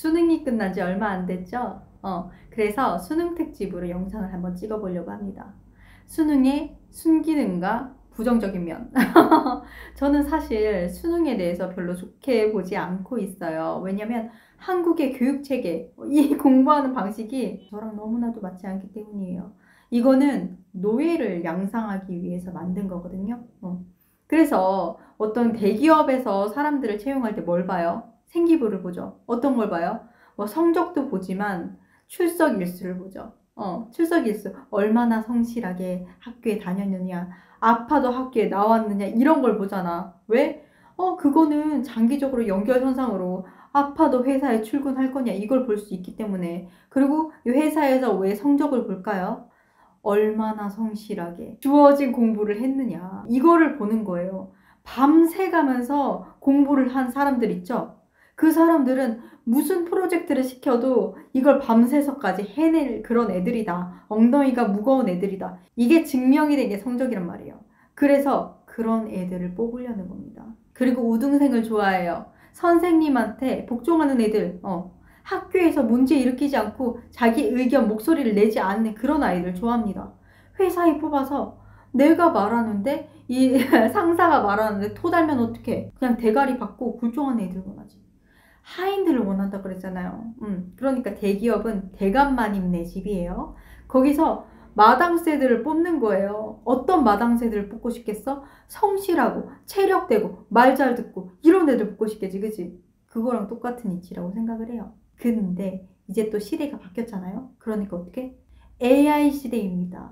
수능이 끝난 지 얼마 안 됐죠? 그래서 수능 특집으로 영상을 한번 찍어보려고 합니다. 수능의 순기능과 부정적인 면. 저는 사실 수능에 대해서 별로 좋게 보지 않고 있어요. 왜냐면 한국의 교육체계, 이 공부하는 방식이 저랑 너무나도 맞지 않기 때문이에요. 이거는 노예를 양성하기 위해서 만든 거거든요. 그래서 어떤 대기업에서 사람들을 채용할 때 뭘 봐요? 생기부를 보죠. 어떤 걸 봐요? 뭐 성적도 보지만 출석 일수를 보죠. 출석 일수. 얼마나 성실하게 학교에 다녔느냐, 아파도 학교에 나왔느냐, 이런 걸 보잖아. 왜? 그거는 장기적으로 연결선상으로 아파도 회사에 출근할 거냐, 이걸 볼 수 있기 때문에. 그리고 이 회사에서 왜 성적을 볼까요? 얼마나 성실하게 주어진 공부를 했느냐, 이거를 보는 거예요. 밤새 가면서 공부를 한 사람들 있죠? 그 사람들은 무슨 프로젝트를 시켜도 이걸 밤새서까지 해낼 그런 애들이다. 엉덩이가 무거운 애들이다. 이게 증명이 된 게 성적이란 말이에요. 그래서 그런 애들을 뽑으려는 겁니다. 그리고 우등생을 좋아해요. 선생님한테 복종하는 애들, 학교에서 문제 일으키지 않고 자기 의견, 목소리를 내지 않는 그런 아이들 좋아합니다. 회사에 뽑아서 내가 말하는데 이 상사가 말하는데 토달면 어떡해. 그냥 대가리 받고 굴종하는 애들 원하지. 하인들을 원한다 그랬잖아요. 그러니까 대기업은 대감마님네 집이에요. 거기서 마당새들을 뽑는 거예요. 어떤 마당새들을 뽑고 싶겠어? 성실하고 체력되고 말 잘 듣고 이런 애들 뽑고 싶겠지, 그치? 그거랑 똑같은 이치라고 생각을 해요. 근데 이제 또 시대가 바뀌었잖아요. 그러니까 어떻게? AI 시대입니다.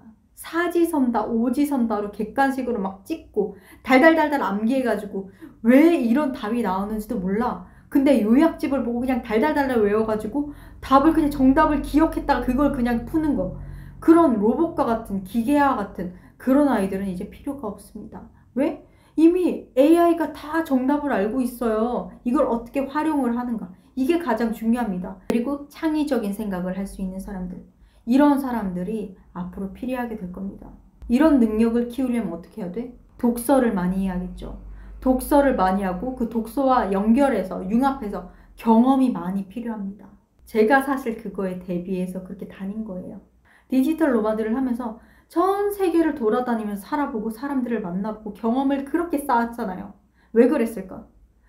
사지선다, 오지선다로 객관식으로 막 찍고 달달달달 암기해가지고 왜 이런 답이 나오는지도 몰라. 근데 요약집을 보고 그냥 달달달달 외워가지고 답을 그냥 정답을 기억했다가 그걸 그냥 푸는 거. 그런 로봇과 같은, 기계와 같은 그런 아이들은 이제 필요가 없습니다. 왜? 이미 AI가 다 정답을 알고 있어요. 이걸 어떻게 활용을 하는가. 이게 가장 중요합니다. 그리고 창의적인 생각을 할 수 있는 사람들. 이런 사람들이 앞으로 필요하게 될 겁니다. 이런 능력을 키우려면 어떻게 해야 돼? 독서를 많이 해야겠죠. 독서를 많이 하고 그 독서와 연결해서 융합해서 경험이 많이 필요합니다. 제가 사실 그거에 대비해서 그렇게 다닌 거예요. 디지털 노마드를 하면서 전 세계를 돌아다니면서 살아보고 사람들을 만나보고 경험을 그렇게 쌓았잖아요. 왜 그랬을까?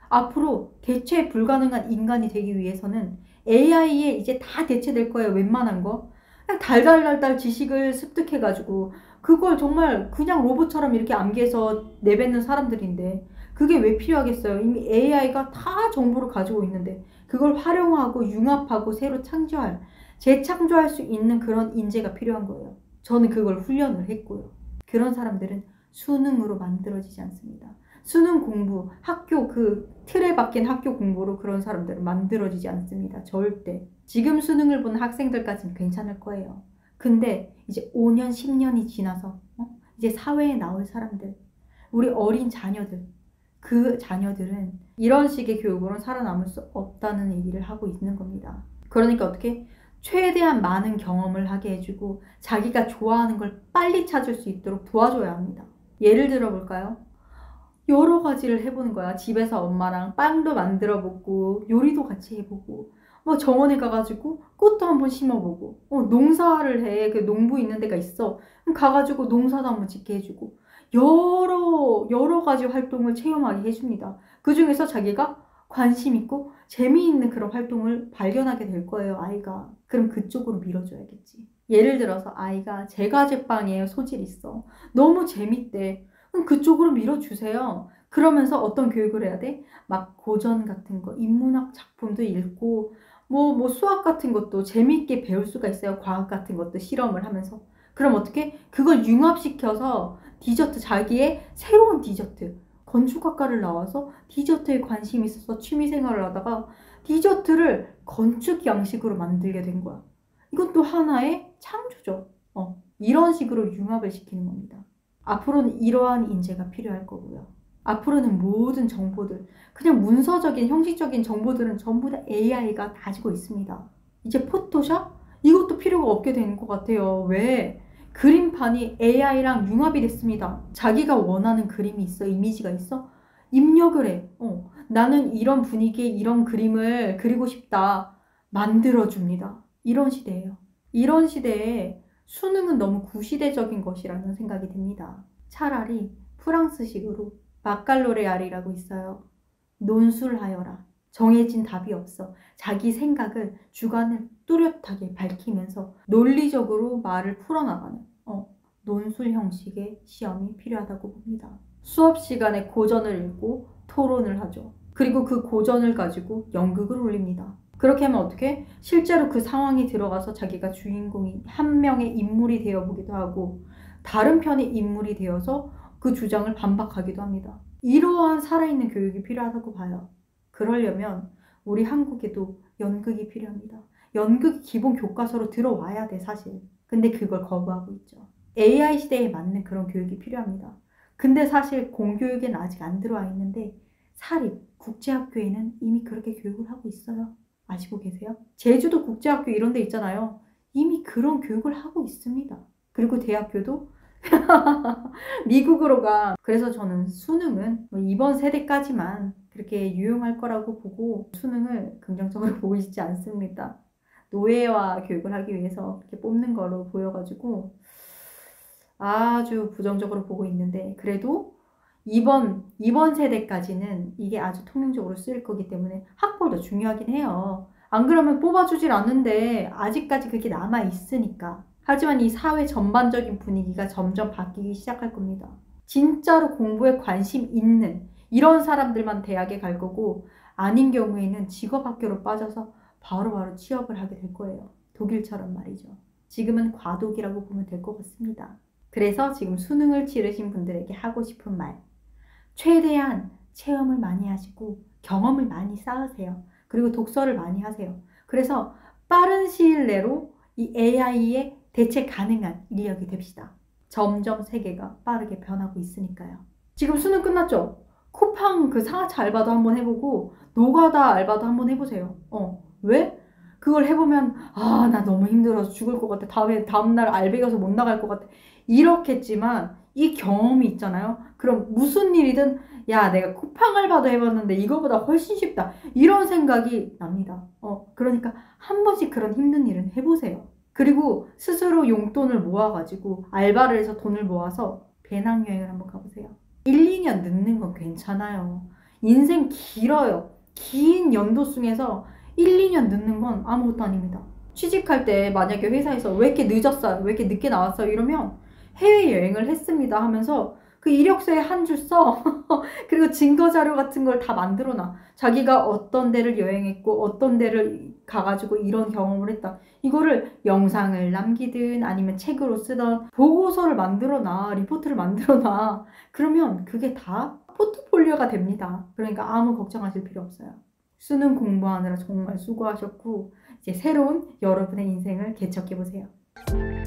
앞으로 대체 불가능한 인간이 되기 위해서는 AI에 이제 다 대체될 거예요. 웬만한 거. 그냥 달달달달 지식을 습득해가지고 그걸 정말 그냥 로봇처럼 이렇게 암기해서 내뱉는 사람들인데 그게 왜 필요하겠어요? 이미 AI가 다 정보를 가지고 있는데 그걸 활용하고 융합하고 새로 창조할, 재창조할 수 있는 그런 인재가 필요한 거예요. 저는 그걸 훈련을 했고요. 그런 사람들은 수능으로 만들어지지 않습니다. 수능 공부, 학교 그 틀에 박힌 학교 공부로 그런 사람들은 만들어지지 않습니다. 절대. 지금 수능을 보는 학생들까지는 괜찮을 거예요. 근데 이제 5년, 10년이 지나서 이제 사회에 나올 사람들, 우리 어린 자녀들, 그 자녀들은 이런 식의 교육으로는 살아남을 수 없다는 얘기를 하고 있는 겁니다. 그러니까 어떻게? 최대한 많은 경험을 하게 해주고 자기가 좋아하는 걸 빨리 찾을 수 있도록 도와줘야 합니다. 예를 들어 볼까요? 여러 가지를 해보는 거야. 집에서 엄마랑 빵도 만들어 보고 요리도 같이 해보고 뭐 정원에 가가지고 꽃도 한번 심어보고 농사를 해. 그 농부 있는 데가 있어. 그럼 가가지고 농사도 한번 짓게 해주고 여러 가지 활동을 체험하게 해줍니다. 그 중에서 자기가 관심 있고 재미있는 그런 활동을 발견하게 될 거예요, 아이가. 그럼 그쪽으로 밀어줘야겠지. 예를 들어서 아이가 제과제빵에 소질이 있어. 너무 재밌대. 그럼 그쪽으로 밀어주세요. 그러면서 어떤 교육을 해야 돼? 막 고전 같은 거, 인문학 작품도 읽고 뭐 수학 같은 것도 재밌게 배울 수가 있어요. 과학 같은 것도 실험을 하면서. 그럼 어떻게? 그걸 융합시켜서 디저트, 자기의 새로운 디저트, 건축학과를 나와서 디저트에 관심이 있어서 취미생활을 하다가 디저트를 건축 양식으로 만들게 된 거야. 이건 또 하나의 창조죠. 이런 식으로 융합을 시키는 겁니다. 앞으로는 이러한 인재가 필요할 거고요. 앞으로는 모든 정보들, 그냥 문서적인 형식적인 정보들은 전부 다 AI가 가지고 있습니다. 이제 포토샵? 이것도 필요가 없게 된 것 같아요. 왜? 그림판이 AI랑 융합이 됐습니다. 자기가 원하는 그림이 있어, 이미지가 있어? 입력을 해. 나는 이런 분위기에 이런 그림을 그리고 싶다. 만들어줍니다. 이런 시대예요. 이런 시대에 수능은 너무 구시대적인 것이라는 생각이 듭니다. 차라리 프랑스식으로 바칼로레알이라고 있어요. 논술하여라. 정해진 답이 없어. 자기 생각을, 주관을 뚜렷하게 밝히면서 논리적으로 말을 풀어나가는 논술 형식의 시험이 필요하다고 봅니다. 수업 시간에 고전을 읽고 토론을 하죠. 그리고 그 고전을 가지고 연극을 올립니다. 그렇게 하면 어떻게? 실제로 그 상황이 들어가서 자기가 주인공이 한 명의 인물이 되어보기도 하고 다른 편의 인물이 되어서 그 주장을 반박하기도 합니다. 이러한 살아있는 교육이 필요하다고 봐요. 그러려면 우리 한국에도 연극이 필요합니다. 연극이 기본 교과서로 들어와야 돼, 사실. 근데 그걸 거부하고 있죠. AI 시대에 맞는 그런 교육이 필요합니다. 근데 사실 공교육에는 아직 안 들어와 있는데 사립, 국제학교에는 이미 그렇게 교육을 하고 있어요. 아시고 계세요? 제주도 국제학교 이런 데 있잖아요. 이미 그런 교육을 하고 있습니다. 그리고 대학교도 미국으로 가. 그래서 저는 수능은 이번 세대까지만 그렇게 유용할 거라고 보고 수능을 긍정적으로 보고 있지 않습니다. 노예화 교육을 하기 위해서 이렇게 뽑는 걸로 보여가지고 아주 부정적으로 보고 있는데 그래도 이번 세대까지는 이게 아주 통용적으로 쓰일 거기 때문에 학벌도 중요하긴 해요. 안 그러면 뽑아주질 않는데 아직까지 그게 남아있으니까. 하지만 이 사회 전반적인 분위기가 점점 바뀌기 시작할 겁니다. 진짜로 공부에 관심 있는 이런 사람들만 대학에 갈 거고 아닌 경우에는 직업학교로 빠져서 바로바로 취업을 하게 될 거예요. 독일처럼 말이죠. 지금은 과도기라고 보면 될 것 같습니다. 그래서 지금 수능을 치르신 분들에게 하고 싶은 말. 최대한 체험을 많이 하시고 경험을 많이 쌓으세요. 그리고 독서를 많이 하세요. 그래서 빠른 시일 내로 이 AI에 대체 가능한 인력이 됩시다. 점점 세계가 빠르게 변하고 있으니까요. 지금 수능 끝났죠? 쿠팡 그 상하차 알바도 한번 해보고 노가다 알바도 한번 해보세요. 왜? 그걸 해보면 나 너무 힘들어서 죽을 것 같아. 다음날 알바 가서 못 나갈 것 같아. 이렇겠지만 이 경험이 있잖아요. 그럼 무슨 일이든 야 내가 쿠팡 알바도 해봤는데 이거보다 훨씬 쉽다. 이런 생각이 납니다. 그러니까 한 번씩 그런 힘든 일은 해보세요. 그리고 스스로 용돈을 모아가지고 알바를 해서 돈을 모아서 배낭여행을 한번 가보세요. 1, 2년 늦는 건 괜찮아요. 인생 길어요. 긴 연도승에서 1, 2년 늦는 건 아무것도 아닙니다. 취직할 때 만약에 회사에서 왜 이렇게 늦었어요? 왜 이렇게 늦게 나왔어요? 이러면 해외여행을 했습니다 하면서 그 이력서에 한 줄 써. 그리고 증거자료 같은 걸 다 만들어놔. 자기가 어떤 데를 여행했고 어떤 데를 가가지고 이런 경험을 했다. 이거를 영상을 남기든 아니면 책으로 쓰던 보고서를 만들어놔. 리포트를 만들어놔. 그러면 그게 다 포트폴리오가 됩니다. 그러니까 아무 걱정하실 필요 없어요. 수능 공부하느라 정말 수고하셨고 이제 새로운 여러분의 인생을 개척해보세요.